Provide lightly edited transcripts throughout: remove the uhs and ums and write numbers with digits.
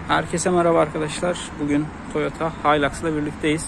Herkese merhaba arkadaşlar. Bugün Toyota Hilux'la birlikteyiz.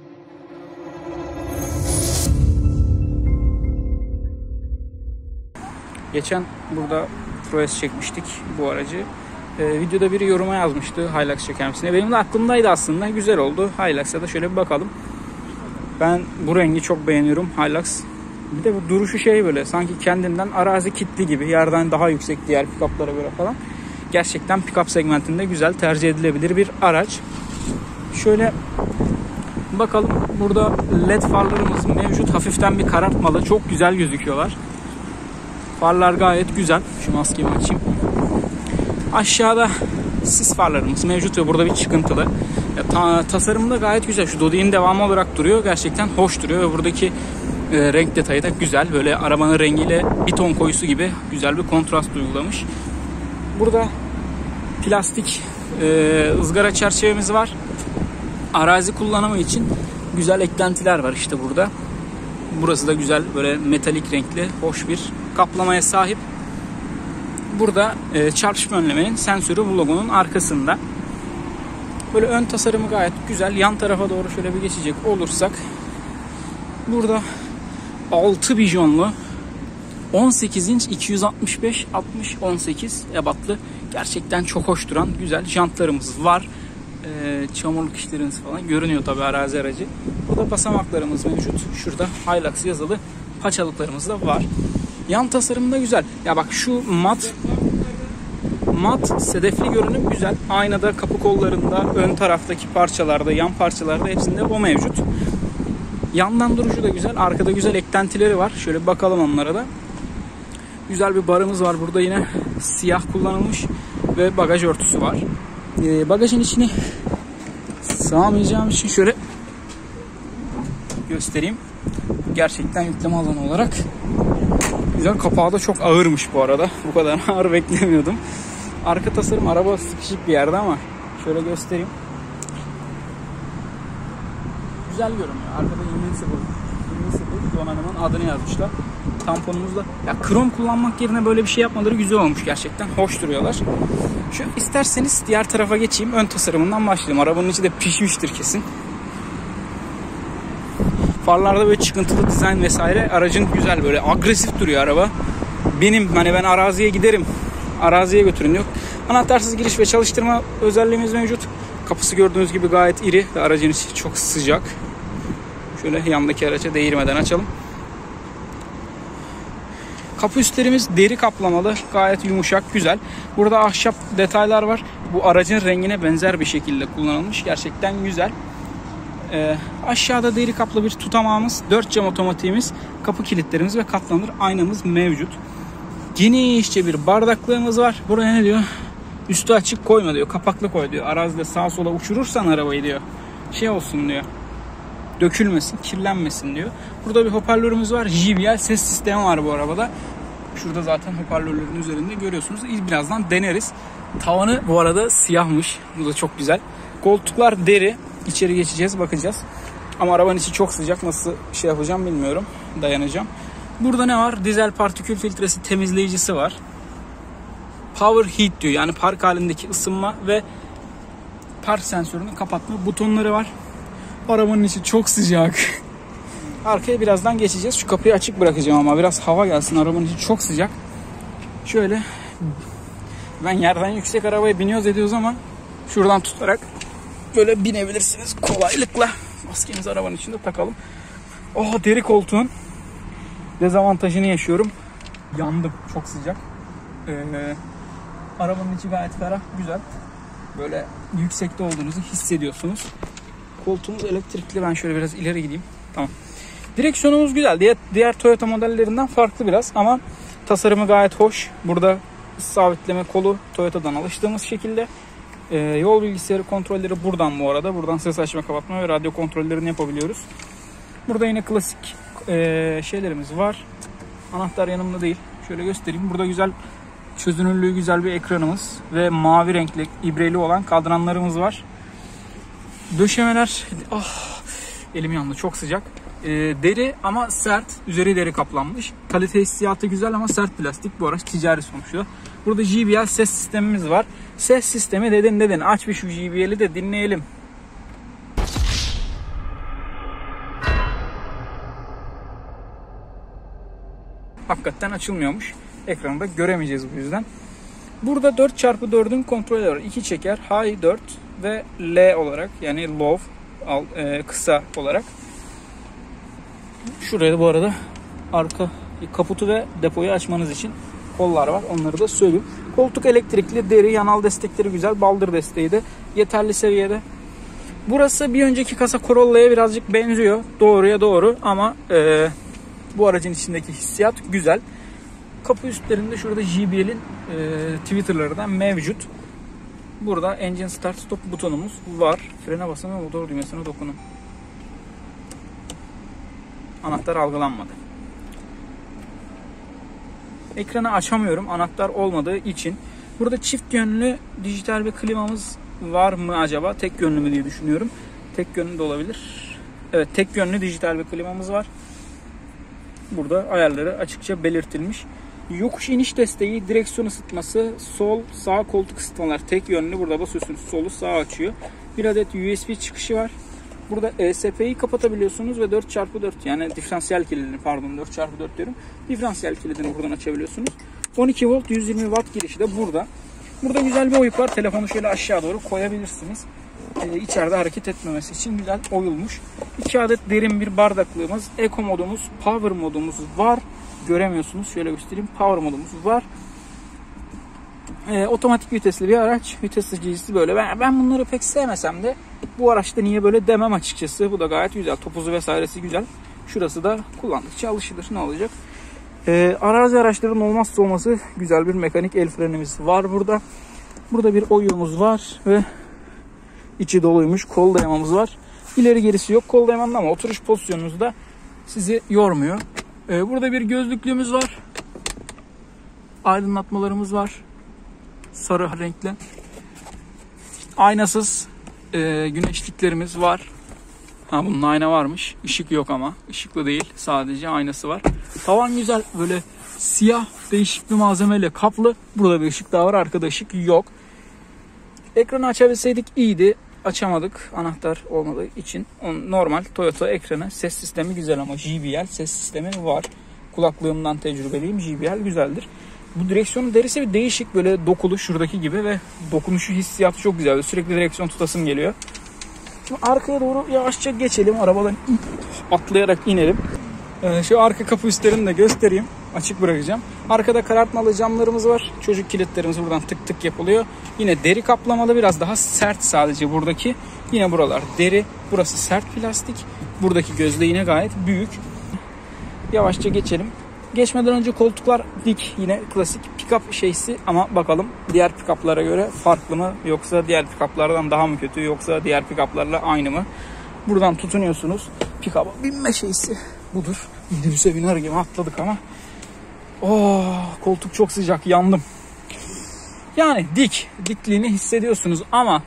Geçen burada ProS çekmiştik bu aracı. Videoda biri yoruma yazmıştı Hilux çeker misin? Benim de aklımdaydı aslında. Güzel oldu. Hilux'a da şöyle bir bakalım. Ben bu rengi çok beğeniyorum Hilux. Bir de bu duruşu böyle sanki kendinden arazi kitli gibi. Yerden daha yüksek diğer pick-up'lara göre falan. Gerçekten pick-up segmentinde güzel, tercih edilebilir bir araç. Şöyle bakalım. Burada led farlarımız mevcut. Hafiften bir karartmalı. Çok güzel gözüküyorlar. Farlar gayet güzel. Şu maskeyi açayım. Aşağıda sis farlarımız mevcut ve burada bir çıkıntılı. Tasarımda gayet güzel. Şu Dodi'nin devamı olarak duruyor. Gerçekten hoş duruyor ve buradaki renk detayı da güzel. Böyle arabanın rengiyle bir ton koyusu gibi güzel bir kontrast uygulamış. Burada plastik ızgara çerçevemiz var. Arazi kullanımı için güzel eklentiler var işte burada. Burası da güzel, böyle metalik renkli, hoş bir kaplamaya sahip. Burada çarpışma önlemenin sensörü bu logonun arkasında. Böyle ön tasarımı gayet güzel. Yan tarafa doğru şöyle bir geçecek olursak, burada 6 vizyonlu 18 inç 265 60 18 ebatlı gerçekten çok hoş duran güzel jantlarımız var. Çamurluk işlerimiz falan görünüyor tabi arazi aracı. Burada basamaklarımız mevcut. Şurada Hilux yazılı paçalıklarımız da var. Yan tasarımı da güzel. Ya bak şu mat sedefli görünüm güzel. Aynada, kapı kollarında, ön taraftaki parçalarda, yan parçalarda hepsinde o mevcut. Yandan duruşu da güzel. Arkada güzel eklentileri var. Şöyle bir bakalım onlara da. Güzel bir barımız var. Burada yine siyah kullanılmış ve bagaj örtüsü var. Bagajın içini sığamayacağım için şöyle göstereyim. Gerçekten yükleme alanı olarak güzel. Kapağı da çok ağırmış bu arada. Bu kadar ağır beklemiyordum. Arka tasarım, araba sıkışık bir yerde ama şöyle göstereyim. Güzel görünüyor. Arkada Invincible donanımın adını yazmışlar. Tamponumuzda. Ya krom kullanmak yerine böyle bir şey yapmaları güzel olmuş gerçekten. Hoş duruyorlar. Şu isterseniz diğer tarafa geçeyim. Ön tasarımından başlayayım. Arabanın içi de pişmiştir kesin. Farlarda böyle çıkıntılı dizayn vesaire. Aracın güzel, böyle agresif duruyor araba. Ben araziye giderim, araziye götürün yok. Anahtarsız giriş ve çalıştırma özelliğimiz mevcut. Kapısı gördüğünüz gibi gayet iri ve aracın içi çok sıcak. Şöyle yandaki araca değirmeden açalım. Kapı üstlerimiz deri kaplamalı. Gayet yumuşak, güzel. Burada ahşap detaylar var. Bu aracın rengine benzer bir şekilde kullanılmış. Gerçekten güzel. Aşağıda deri kaplı bir tutamağımız, 4 cam otomatiğimiz, kapı kilitlerimiz ve katlanır aynamız mevcut. Genişçe bir bardaklığımız var. Buraya ne diyor? Üstü açık koyma diyor. Kapaklı koy diyor. Arazide sağa sola uçurursan arabayı diyor. Olsun diyor. Dökülmesin, kirlenmesin diyor. Burada bir hoparlörümüz var. JBL ses sistemi var bu arabada. Şurada zaten hoparlörlerin üzerinde görüyorsunuz. Birazdan deneriz. Tavanı bu arada siyahmış. Bu da çok güzel. Koltuklar deri. İçeri geçeceğiz, bakacağız. Ama arabanın içi çok sıcak. Nasıl yapacağım bilmiyorum. Dayanacağım. Burada ne var? Dizel partikül filtresi temizleyicisi var. Power heat diyor. Yani park halindeki ısınma ve park sensörünü kapatma butonları var. Arabanın içi çok sıcak. Arkaya birazdan geçeceğiz. Şu kapıyı açık bırakacağım ama biraz hava gelsin. Arabanın içi çok sıcak. Şöyle, ben yerden yüksek arabaya biniyoruz ediyoruz ama şuradan tutarak böyle binebilirsiniz kolaylıkla. Maskemizi arabanın içinde takalım. Deri koltuğun dezavantajını yaşıyorum. Yandım. Çok sıcak. Arabanın içi gayet ferah, güzel. Böyle yüksekte olduğunuzu hissediyorsunuz. Koltuğumuz elektrikli. Ben şöyle biraz ileri gideyim. Tamam. Direksiyonumuz güzel. Diğer Toyota modellerinden farklı biraz ama tasarımı gayet hoş. Burada sabitleme kolu Toyota'dan alıştığımız şekilde. Yol bilgisayarı kontrolleri buradan bu arada. Buradan ses açma, kapatma ve radyo kontrollerini yapabiliyoruz. Burada yine klasik şeylerimiz var. Anahtar yanımda değil. Şöyle göstereyim. Burada güzel, çözünürlüğü güzel bir ekranımız ve mavi renkli ibreli olan kadranlarımız var. Döşemeler, elim yandı, çok sıcak. Deri ama sert, üzeri deri kaplanmış. Kalite hissiyatı güzel ama sert plastik. Bu araç ticari sonuçta. Burada JBL ses sistemimiz var. Ses sistemi dedin. Aç bir şu JBL'i de dinleyelim. Hakikaten açılmıyormuş. Ekranda göremeyeceğiz bu yüzden. Burada 4x4'ün kontrolü var. 2 çeker. High 4 ve L olarak, yani low kısa olarak. Şuraya da bu arada arka kaputu ve depoyu açmanız için kollar var. Onları da söyleyeyim. Koltuk elektrikli, deri, yanal destekleri güzel. Baldır desteği de yeterli seviyede. Burası bir önceki kasa Corolla'ya birazcık benziyor. Doğruya doğru ama bu aracın içindeki hissiyat güzel. Kapı üstlerinde şurada JBL'in Twitter'ları da mevcut. Burada engine start stop butonumuz var. Frene basın ve motor düğmesine dokunun. Anahtar algılanmadı. Ekranı açamıyorum anahtar olmadığı için. Burada çift yönlü dijital bir klimamız var mı acaba? Tek yönlü mü diye düşünüyorum. Tek yönlü de olabilir. Evet, tek yönlü dijital bir klimamız var. Burada ayarları açıkça belirtilmiş. Yokuş iniş desteği, direksiyon ısıtması, sol sağ koltuk ısıtmalar tek yönlü. Burada basıyorsunuz, solu sağa açıyor. Bir adet USB çıkışı var. Burada ESP'yi kapatabiliyorsunuz ve 4x4, yani diferansiyel kilidini, 4x4 diyorum. Diferansiyel kilidini buradan açabiliyorsunuz. 12 volt 120 watt girişi de burada. Burada güzel bir oyuk var. Telefonu şöyle aşağı doğru koyabilirsiniz. İçeride hareket etmemesi için güzel oyulmuş. 2 adet derin bir bardaklığımız, Eco modumuz, Power modumuz var. Göremiyorsunuz. Şöyle göstereyim. Power modumuz var. Otomatik vitesli bir araç. Vites seçicisi böyle. Ben bunları pek sevmesem de bu araçta niye böyle demem açıkçası. Bu da gayet güzel. Topuzu vesairesi güzel. Şurası da kullandıkça alışılır. Ne olacak? Arazi araçların olmazsa olması güzel bir mekanik el frenimiz var burada. Burada bir oyuğumuz var ve içi doluymuş. Kol dayamamız var. İleri gerisi yok kol dayamanın ama oturuş pozisyonunuzda sizi yormuyor. Burada bir gözlüklüğümüz var. Aydınlatmalarımız var. Sarı renkli. Aynasız güneşliklerimiz var. Bunun ayna varmış. Işık yok ama. Işıklı değil. Sadece aynası var. Tavan güzel. Böyle siyah değişik bir malzemeyle kaplı. Burada bir ışık daha var. Arkada ışık yok. Ekranı açabilseydik iyiydi. Açamadık. Anahtar olmadığı için. Normal Toyota ekranı. Ses sistemi güzel ama JBL ses sistemi var. Kulaklığımdan tecrübeliyim. JBL güzeldir. Bu direksiyonun derisi bir değişik, böyle dokulu şuradaki gibi ve dokunuşu, hissiyatı çok güzel. Sürekli direksiyon tutasım geliyor. Şimdi arkaya doğru yavaşça geçelim. Arabadan atlayarak inelim. Şu arka kapı üstlerini de göstereyim. Açık bırakacağım. Arkada karartmalı camlarımız var. Çocuk kilitlerimiz buradan tık tık yapılıyor. Yine deri kaplamalı, biraz daha sert sadece buradaki. Yine buralar deri. Burası sert plastik. Buradaki gözde yine gayet büyük. Yavaşça geçelim. Geçmeden önce koltuklar dik, yine klasik pick-up şeysi ama bakalım diğer pick-up'lara göre farklı mı, yoksa diğer pick-up'lardan daha mı kötü, yoksa diğer pick-up'larla aynı mı? Buradan tutunuyorsunuz. Pick-up'a binme şeysi budur. Minibüse biner gibi atladık ama. Koltuk çok sıcak, yandım. Yani dikliğini hissediyorsunuz ama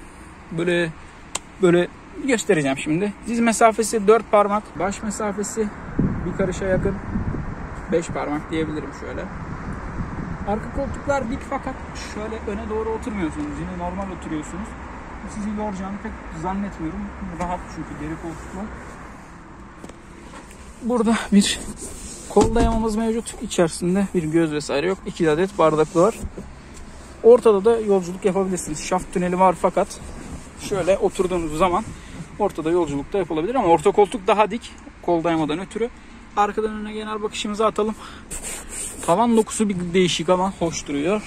böyle göstereceğim şimdi. Diz mesafesi 4 parmak, baş mesafesi bir karışa yakın. 5 parmak diyebilirim şöyle. Arka koltuklar dik fakat şöyle öne doğru oturmuyorsunuz. Yine normal oturuyorsunuz. Sizi yoracağını pek zannetmiyorum. Rahat çünkü deri koltuklar. Burada bir kol dayamamız mevcut. İçerisinde bir göz vesaire yok. 2 adet bardaklı var. Ortada da yolculuk yapabilirsiniz. Şaft tüneli var fakat şöyle oturduğunuz zaman ortada yolculuk da yapılabilir ama orta koltuk daha dik. Kol dayamadan ötürü. Arkadan öne genel bakışımızı atalım. Tavan dokusu bir değişik ama hoş duruyor.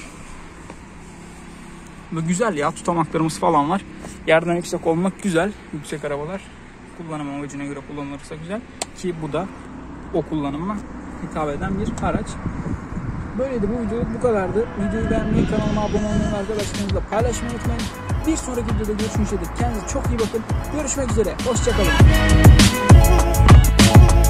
Ve güzel ya, tutamaklarımız falan var. Yerden yüksek olmak güzel. Yüksek arabalar kullanım amacına göre kullanılırsa güzel. Ki bu da o kullanıma hitap eden bir araç. Böyleydi bu video, bu kadardı. Videoyu beğenmeyi, kanalıma abone olmayı, arkadaşlarınızla paylaşmayı unutmayın. Bir sonraki videoda görüşmek üzere. Kendinize çok iyi bakın. Görüşmek üzere. Hoşçakalın.